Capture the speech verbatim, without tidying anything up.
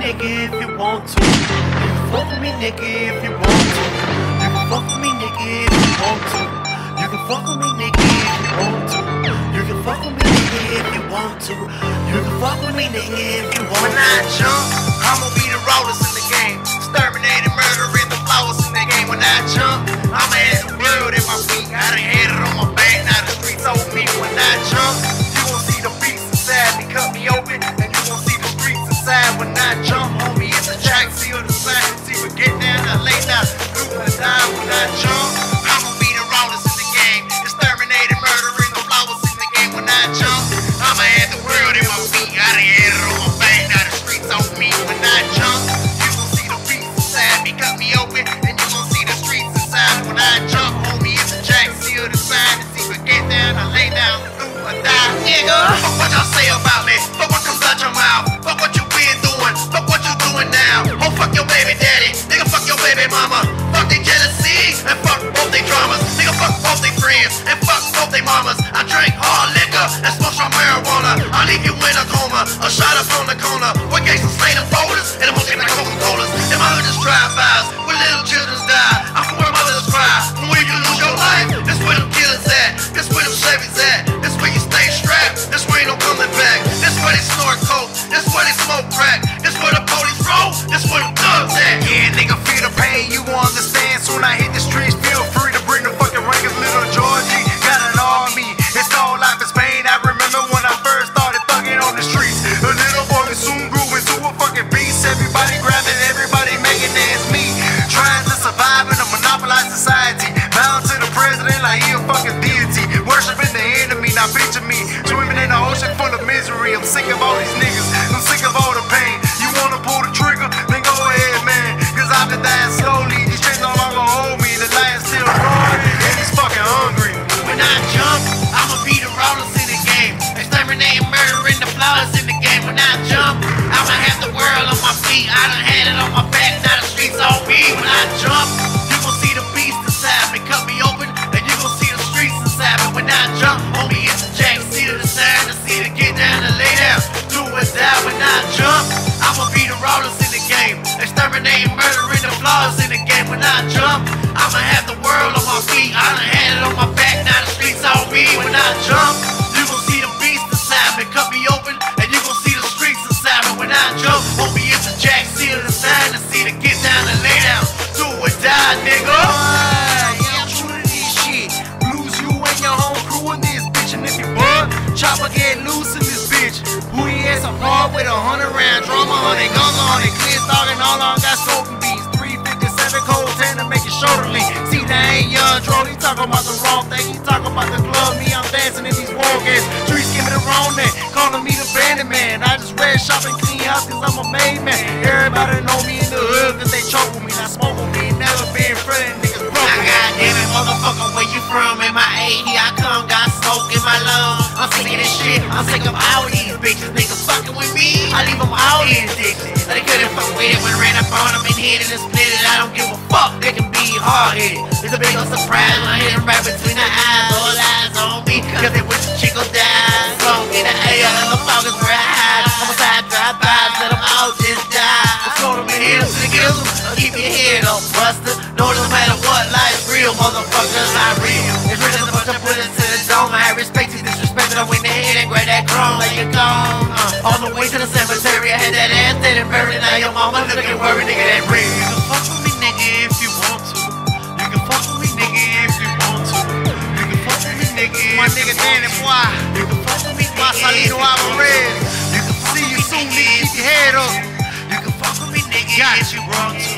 nigga, if you want to. You can fuck with me, nigga, if you want to. You can fuck with me, nigga, if you want to. You can fuck with me, nigga, if you want to. You can fuck with me, nigga, if you want to. You can fuck with me, nigga, if you want to. When I jump, I'ma be the rawest in the game. Exterminating, murdering the flowers in the game. When I jump, I'ma have the world in my feet. I done had it on my back, now the streets owe me. When I jump, you gon' see the beast inside me. Cut me open, and you gon' see the streets inside. When I jump, homie, it's a track, seal the sign. See we get down, I lay down, do or die. When I jump, I'ma be the rawest in the game. Exterminating, murdering the flowers in the game. When I jump, I'ma have the world in my feet. I done had it on my back, now the streets owe me. When I jump, you gon' see the beast inside me. Cut me open, and you gon' see the streets inside. When I jump, homie, it's a jack, seal the sign. See we get down, I lay down, do or die. Nigga, fuck what y'all say about me. Fuck what comes out your mouth. Fuck what you been doing. Fuck what you doing now. Oh, fuck your baby daddy. Nigga, fuck your baby mama. Fuck they jealousy and fuck both they dramas. Nigga, fuck both they friends and fuck both they mamas. I drink hard liquor and smoke strong marijuana. I'll leave you in a coma. A shot up on the corner. What gangsters slay them folders and the most like Coca-Colas. In my hood is drive-bys where little children die. I'm from where mothers cry. From where you lose your life. This where them killers at. This where them Chevys at. This where you stay strapped. This where ain't no coming back. This where they snort coke. This where they smoke crack. This where the police roll. This where them thugs at. Yeah, nigga, feel the pain. You won't understand. Soon I hit the streets. Feel free to bring the fucking rankings. Little Georgie got it on me. It's called life is pain. I remember when I first started thugging on the streets. A little boy soon grew into a fucking beast. Everybody grabbing, everybody making dance me. Trying to survive in a monopolized society. Bound to the president like he a fucking deity. Worshiping the enemy, now picture me swimming in an ocean full of misery. I'm sick of all these niggas, I'm sick of all the pain. You wanna pull the trigger? Then go ahead, man. Cause I've been dying slowly. These chains no longer hold me. The lion's still roaring and he's fucking hungry. When I jump, I'ma be the rawest in the game. Exterminating, murdering the flowers in the game. When I jump, I'ma have the world on my feet. I done had it on my back, now the streets on me. When I jump, you gon' see the beast inside me. Cut me open, and you gon' see the streets inside me. When I jump, homie, it's a jack, see to the sign, to see to get down and lay down, do or die. When I jump, I'ma be the rawest in the game. Exterminating, murdering the flaws in the game. When I jump, I'ma have the world on my feet. I done had it on my back, now the streets on me. When I jump, you gon' see the beast inside me. Cut me open, and you gon' see the streets inside me. When I jump, homie, it's a jack, see to the sign, to see to get down and lay down, do or die, nigga. Yeah, I'm true to this shit. Lose you and your whole crew in this bitch. And if you bug, chopper get loose in this bitch. Who he has a hard with a hundred round drama on it, guns on it, clear talking all on got soaking beats. three fifty-seven cold ten to make it shoulder lean. See, that ain't young Dro, he talking about the wrong thing. He talking about the club, me, I'm dancing in these war games. Streets give me the wrong name, calling me the bandit man. I just red shop and clean house cause I'm a made man. Everybody know me in the hood cause they choke with me. Not smoke with me, never been friendly, niggas broke. I got damn it, motherfucker, where you from? In my A, here I come, got smoke in my lungs. I'm sick of this shit, I'm sick of all these bitches. Niggas fucking with me, I leave them all in addicted. They couldn't fuck with it when I ran up on them and hit it and split it. I don't give a fuck, they can be hard-headed. It's a big old surprise when I hit them right between the eyes. All eyes on me, cause they wish the chick gon' die. Smoke in the air, and the fog is where I hide. I'm a side drive-bys, let them all just die. Let's throw them in here to the gills, keep your head up, buster. No, no matter what, life's real, motherfuckers, not real. It's real as a bunch of bullets to the dome. I have respect to disrespect, I win the head and grab that chrome like you're gone. Uh, on the way to the cemetery, I had that ass dead and buried. Now your mama looking worried, nigga, that real. You can fuck with me, nigga, if you want to. You can fuck with me, nigga, if you want to. You can fuck with me, nigga, My nigga Danny Boy, You can fuck with me, nigga, Marcelino Alvarez. You can fuck See with you me, soon, nigga, nigga, keep your head up. You can fuck with me, nigga, Got if you want to.